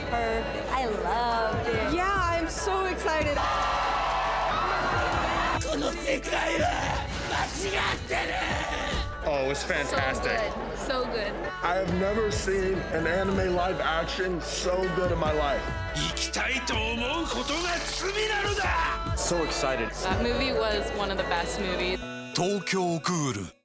perfect. I loved it. Yeah, I'm so excited. Oh, it was fantastic. So good. I have never seen an anime live action so good in my life. So excited. That movie was one of the best movies. Tôkyô Ghoul